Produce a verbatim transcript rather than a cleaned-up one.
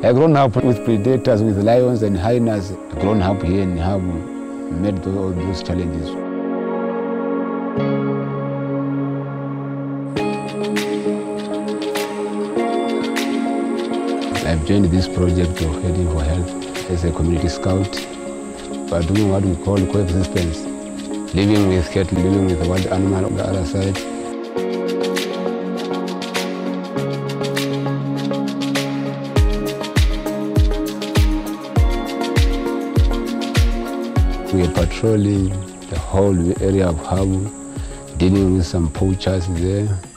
I've grown up with predators, with lions and hyenas. I've grown up here in Habu, met all those challenges. I've joined this project of Heading for Health as a community scout. We're doing what we call coexistence, living with cattle, living with the wild animal on the other side. We are patrolling the whole area of Habu, dealing with some poachers there.